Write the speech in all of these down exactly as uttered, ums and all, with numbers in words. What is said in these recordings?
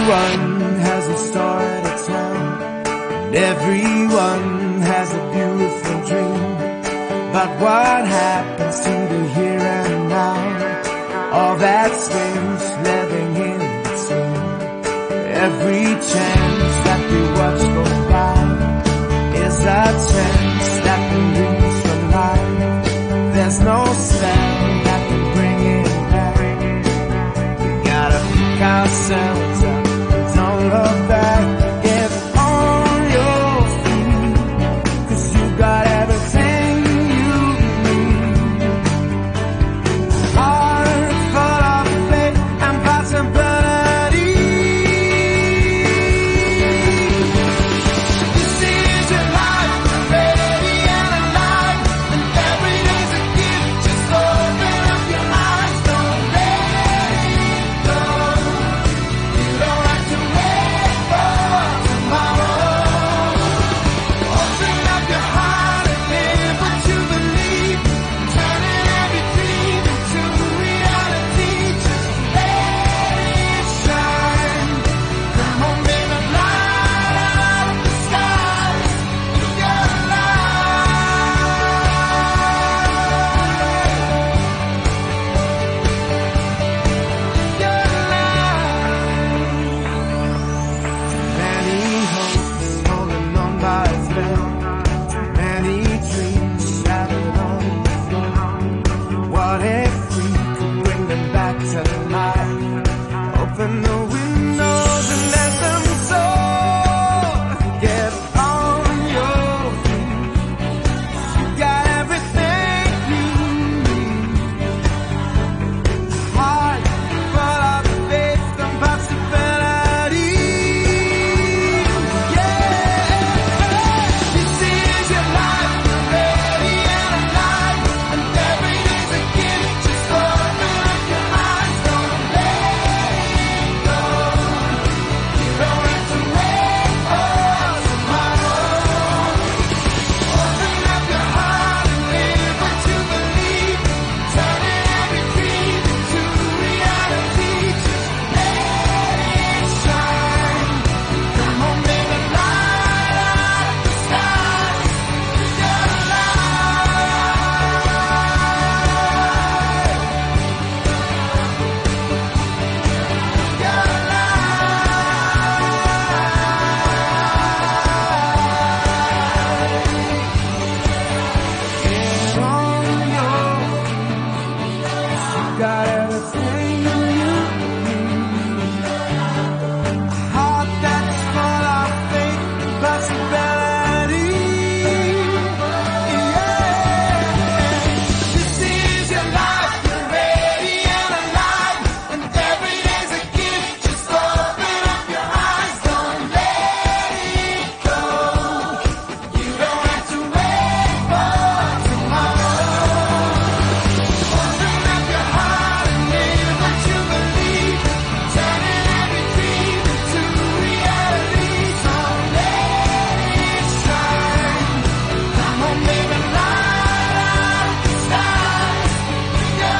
Everyone has a story to tell, and everyone has a beautiful dream. But what happens to the here and now? All that swims living in between. Every chance that we watch go by is a chance that we lose from life. There's no spell that can bring it back. We gotta pick ourselves up, don't look back. Get on your feet, 'cause you got everything you need. Heart full of faith and possibility. This is your life, ready and alive, and every day's a gift. Just open up your eyes, don't let it go. You don't have to wait for tomorrow. Open up your heart and live what you believe, turning every dream into reality. Just let it shine. Come on, baby, light up the skies. It's your life. Your life. Many hopes holding on by a thread, many dreams shattered on the floor. What if we could bring them back to life? Open the windows and let them soar. Get on your feet, you got everything you need. Heart full of faith and possibility. Yeah, this is your life, ready and alive, and every day's a gift. Just open up your eyes, don't let it go. You don't have to wait for tomorrow. Open up your heart and live what you believe, turning every dream into reality. Just let it shine. Come on, baby, light up the skies. It's your got everything you need. A heart that's full of faith and possibility. Yeah, this is your life, you're ready and alive, and every day's a gift. Just open up your eyes, don't let it go. You don't have to wait for tomorrow. Open up your heart and live what you believe, turning every dream into reality. So let it shine. Come on, baby, light up the skies. Your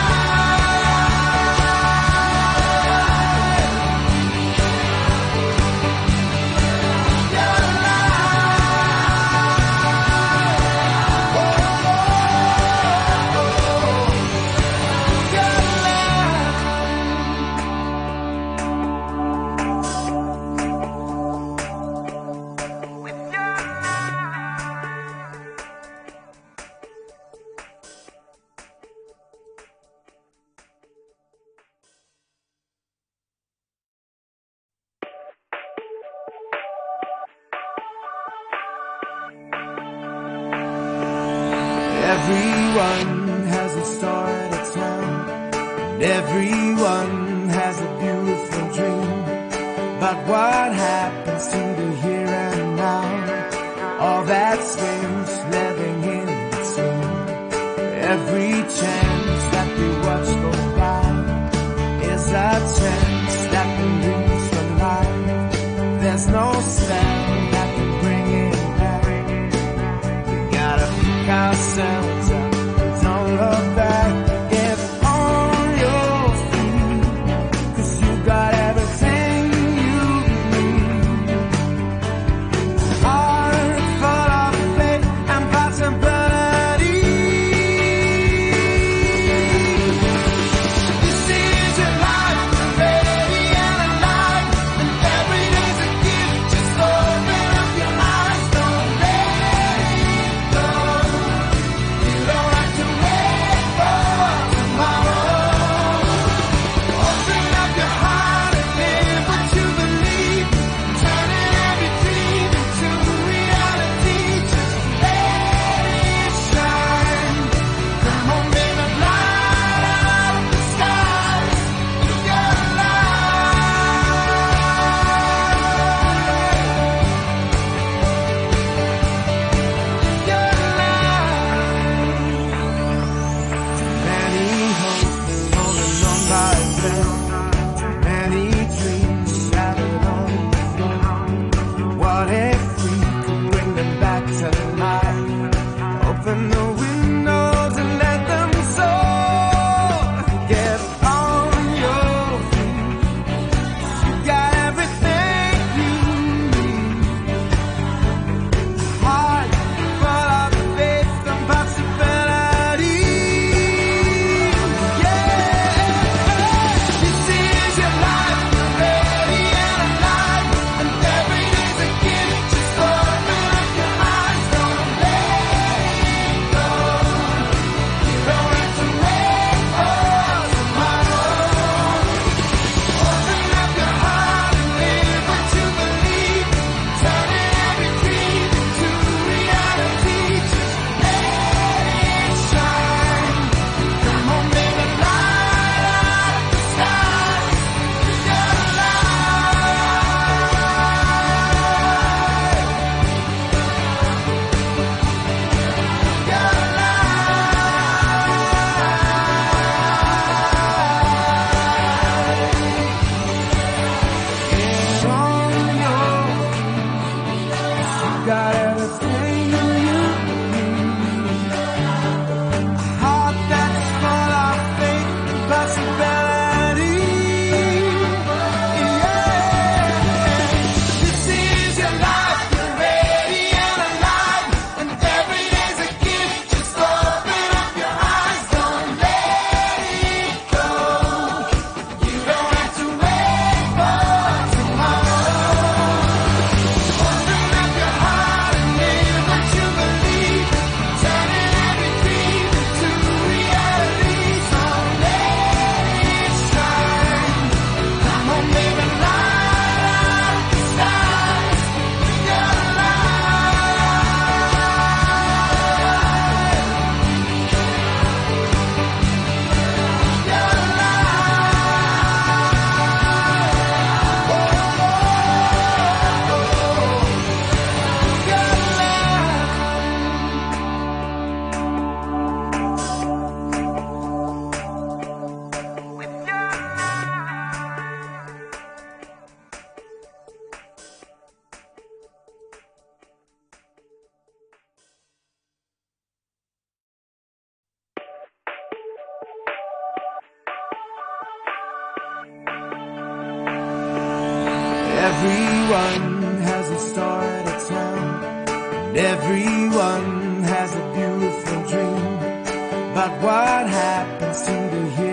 Everyone has a story to tell, and everyone has a beautiful dream. But what happens to the here and now? All that swims living in between. Every chance that we watch go by is a chance that we lose from life. There's no spell that can bring it back. We gotta pick ourselves up, don't look back. Get on your feet, 'cause you got everything Everyone has a story to tell, and everyone has a beautiful dream about what happens to the hero.